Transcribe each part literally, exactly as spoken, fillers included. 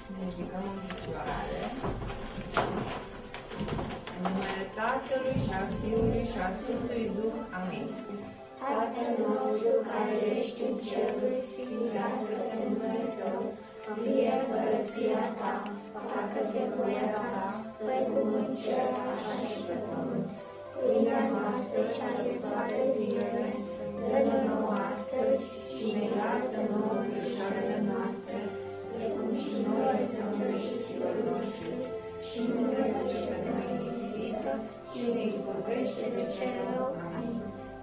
Ne ridicăm în picioare. În numele Tatălui și al Fiului și al Sfântului Duh. Amin. Tatăl nostru care ești în ceruri, sfințească-se numele Tău, vie împărăția Ta, facă-se voia Ta, precum în cer, așa și pe pământ. Pâinea noastră cea de toate zilele, dă-ne nouă astăzi și ne iartă nouă greșelile noastre, precum și noi iertăm greșiților noștri, și nu ne duce pe noi în ispită, ci ne izbăvește de cel rău. Amin.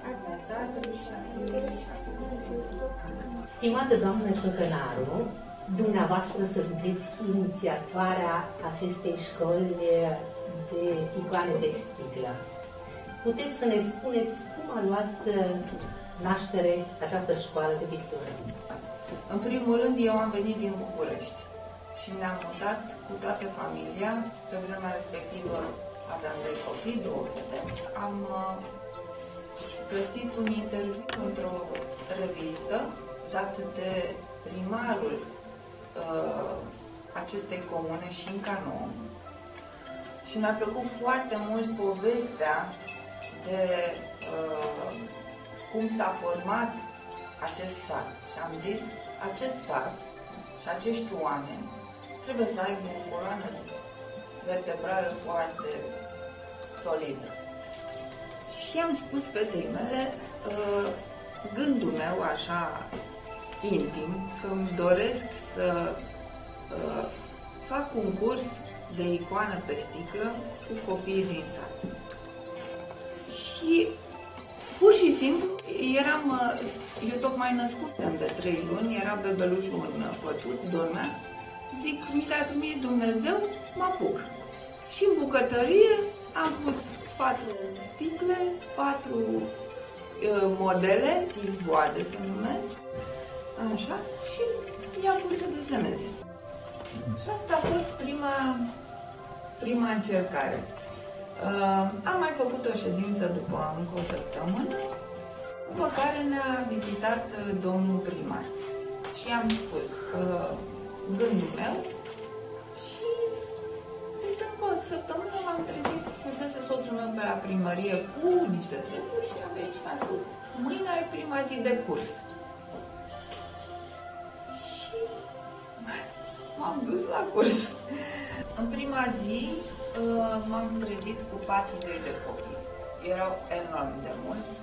Stimată doamnă Ciocănaru, dumneavoastră sunteți inițiatoarea acestei școli de icoane de sticlă. Puteți să ne spuneți cum a luat naștere această școală de pictură? În primul rând, eu am venit din București și ne-am mutat cu toată familia. Pe vremea respectivă aveam doi copii, două fete. Am găsit un interviu într-o revistă dat de primarul uh, acestei comune și în Canou. Și mi-a plăcut foarte mult povestea de uh, cum s-a format acest sat. Și am zis, acest sat și acești oameni trebuie să aibă o coloană vertebrală foarte solidă. Și am spus fetei mele uh, gândul meu așa intim, că îmi doresc să uh, fac un curs de icoană pe sticlă cu copiii din sat. Și pur și simplu eram, eu tocmai născutem de trei luni, era bebelușul în pătuț, dormea, zic, mi le-a trimis Dumnezeu, mă apuc. Și în bucătărie am pus patru sticle, patru uh, modele, izvoade se numesc, așa, și i-am pus să deseneze. Și asta a fost prima, prima încercare. Uh, am mai făcut o ședință după încă o săptămână, după care ne-a vizitat uh, domnul primar. Și i-am spus uh, gândul meu și peste încă o săptămână m-am trezit, fusese soțul meu pe la primărie cu niște treburi și am venit și mi-a spus, mâine ai prima zi de curs. Și m-am dus la curs. În prima zi uh, m-am trezit cu patruzeci de copii. Erau enorm de mulți.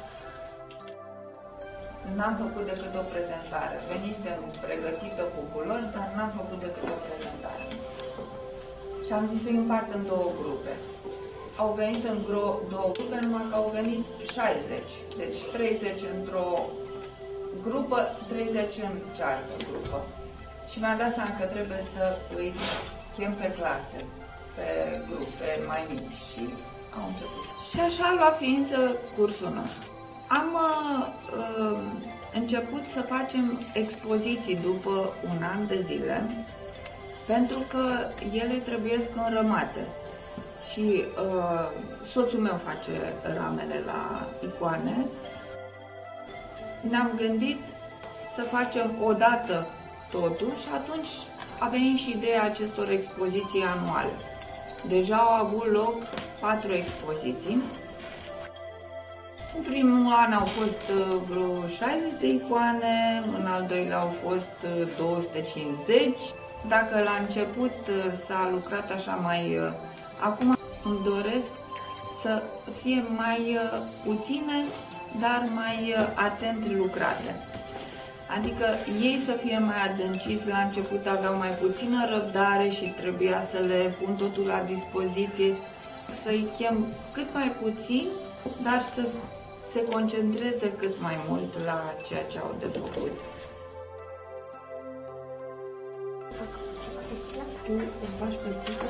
N-am făcut decât o prezentare. Venisem pregătită cu culori, dar n-am făcut decât o prezentare. Și am zis să-i împart în două grupe. Au venit în două grupe, numai că au venit șaizeci. Deci treizeci într-o grupă, treizeci în cealaltă grupă. Și mi-am dat seama că trebuie să îi chem pe clase, pe grupe mai mici. Și au început. Și așa a luat ființă cursul nostru. Am uh, început să facem expoziții după un an de zile, pentru că ele trebuie înrămate. Și uh, soțul meu face ramele la icoane. Ne-am gândit să facem o dată totul și atunci a venit și ideea acestor expoziții anuale. Deja au avut loc patru expoziții. În primul an au fost vreo șaizeci de icoane, în al doilea au fost două sute cincizeci. Dacă la început s-a lucrat așa mai... Acum îmi doresc să fie mai puține, dar mai atent lucrate. Adică ei să fie mai adânciți, la început aveau mai puțină răbdare și trebuia să le pun totul la dispoziție, să-i chem cât mai puțin, dar să se concentreze cât mai mult la ceea ce au de făcut. Tu îți faci pe sticlă?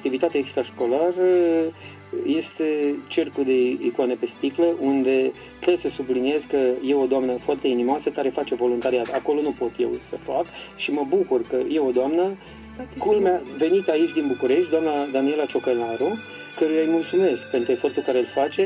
activitate extrașcolară este cercul de icoane pe sticlă, unde trebuie să subliniez că e o doamnă foarte inimoasă care face voluntariat. Acolo nu pot eu să fac și mă bucur că e o doamnă, culmea, venită aici din București, doamna Daniela Ciocănaru, căruia îi mulțumesc pentru efortul care îl face.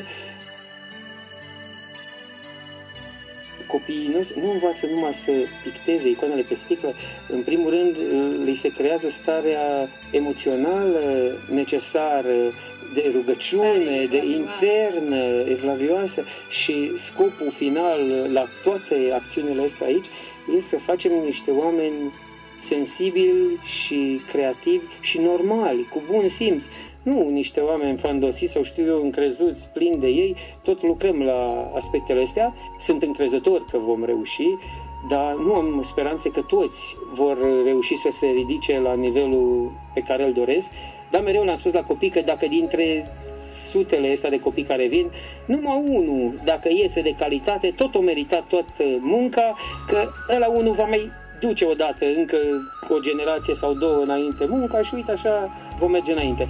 Copiii nu, nu învață numai să picteze icoanele pe sticlă, în primul rând li se creează starea emoțională necesară, de rugăciune, de internă, evlavioasă, și scopul final la toate acțiunile astea aici este să facem niște oameni sensibili și creativi și normali, cu bun simț. Nu niște oameni fandosiți sau știu eu încrezuți, plini de ei, tot lucrăm la aspectele astea. Sunt încrezător că vom reuși, dar nu am speranțe că toți vor reuși să se ridice la nivelul pe care îl doresc. Dar mereu le-am spus la copii că dacă dintre sutele astea de copii care vin, numai unul, dacă iese de calitate, tot o meritat toată munca, că ăla unul va mai duce odată încă o generație sau două înainte munca și uite așa vom merge înainte.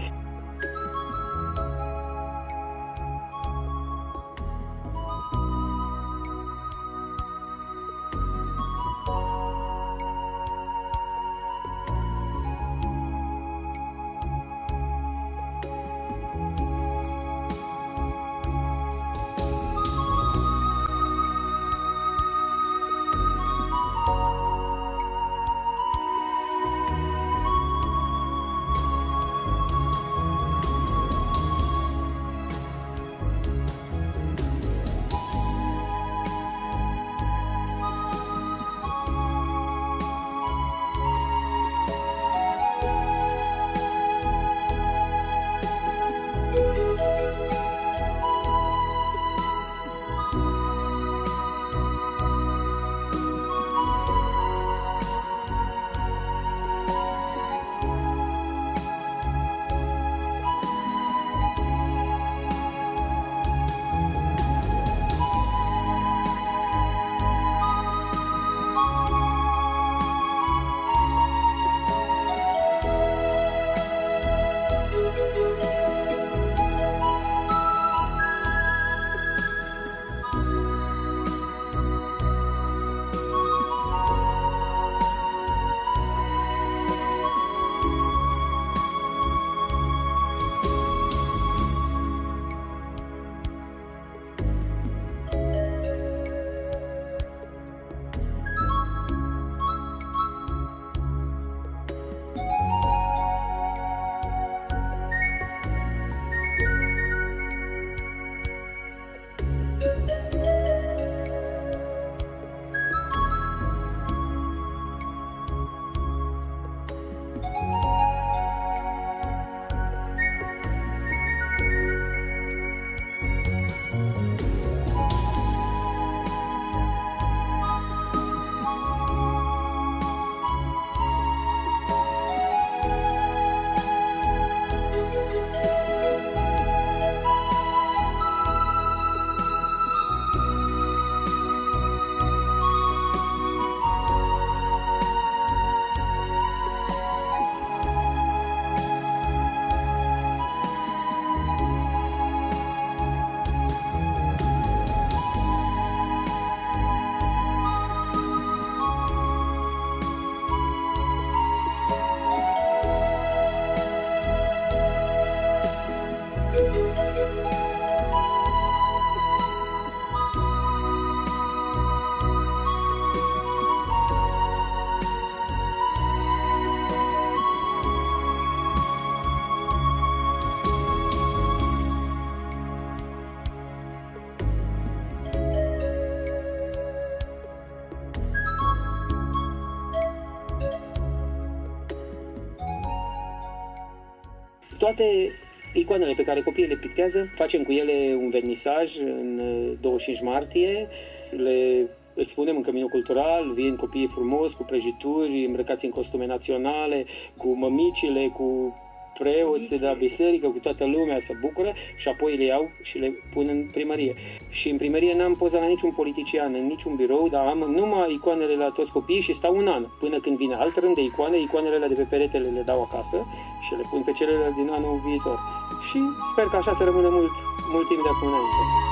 Toate icoanele pe care copiii le pictează, facem cu ele un vernisaj în douăzeci și cinci martie, le expunem în Căminul Cultural, vin copiii frumos, cu prăjituri, îmbrăcați în costume naționale, cu mămicile, cu preoți de la biserică, cu toată lumea se bucură și apoi le iau și le pun în primărie. Și în primărie n-am pozat la niciun politician, în niciun birou, dar am numai icoanele la toți copiii și stau un an. Până când vine alt rând de icoane, icoanele de pe peretele le dau acasă și le pun pe celelalte din anul viitor. Și sper că așa să rămână mult, mult timp de acum înainte.